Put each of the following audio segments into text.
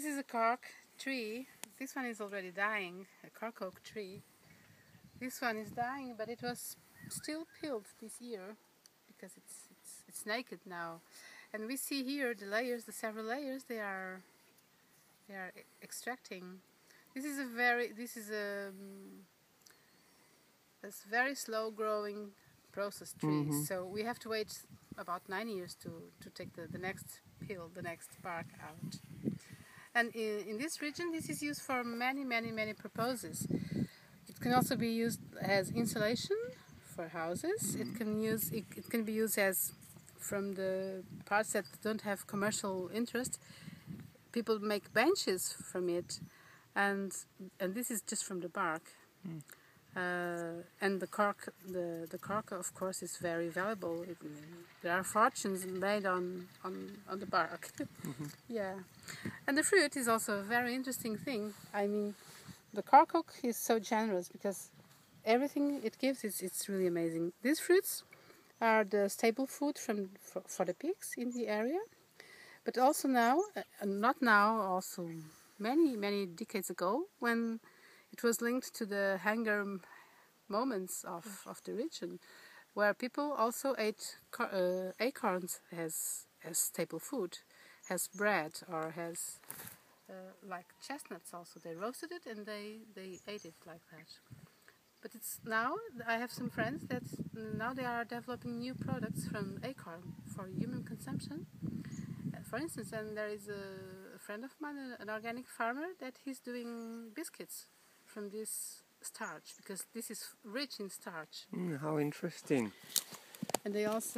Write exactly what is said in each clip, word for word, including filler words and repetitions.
This is a cork tree. This one is already dying, a cork oak tree. This one is dying, but it was still peeled this year because it's, it's, it's naked now. And we see here the layers, the several layers they are they are extracting. This is a very this is a, a very slow growing process tree. Mm-hmm. So we have to wait about nine years to to take the, the next peel, the next bark out. And in, in this region, this is used for many, many, many purposes. It can also be used as insulation for houses. Mm-hmm. It can use it, it can be used as from the parts that don't have commercial interest. People make benches from it, and and this is just from the bark. Mm. Uh, and the cork, the the cork, of course, is very valuable. It, there are fortunes made on on on the bark. Mm-hmm. Yeah, and the fruit is also a very interesting thing. I mean, the cork oak is so generous because everything it gives is it's really amazing. These fruits are the staple food from for, for the pigs in the area, but also now, uh, not now, also many many decades ago when it was linked to the hunger moments of, of the region, where people also ate uh, acorns as as staple food, as bread, or as uh, like chestnuts. Also, they roasted it and they they ate it like that. But it's now I have some friends that now they are developing new products from acorn for human consumption. Uh, for instance, and there is a, a friend of mine, an organic farmer, that he's doing biscuits from this starch because this is rich in starch. Mm, how interesting! And they also,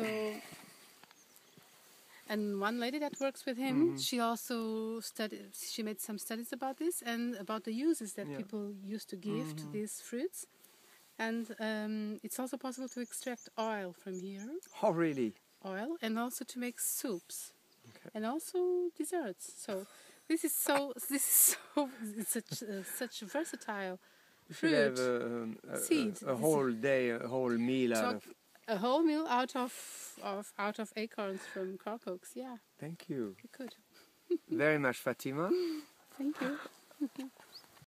and one lady that works with him, mm-hmm. she also studied. She made some studies about this and about the uses that yeah. people used to give mm-hmm. to these fruits. And um, it's also possible to extract oil from here. Oh, really? Oil, and also to make soups, okay. and also desserts. So this is so. This is so. It's such uh, such versatile you fruit. should have a, a, seed. a, a whole day, a whole meal out of. A whole meal out of of out of acorns from cork oaks. Yeah. Thank you. You could. Very much, Fatima. Thank you.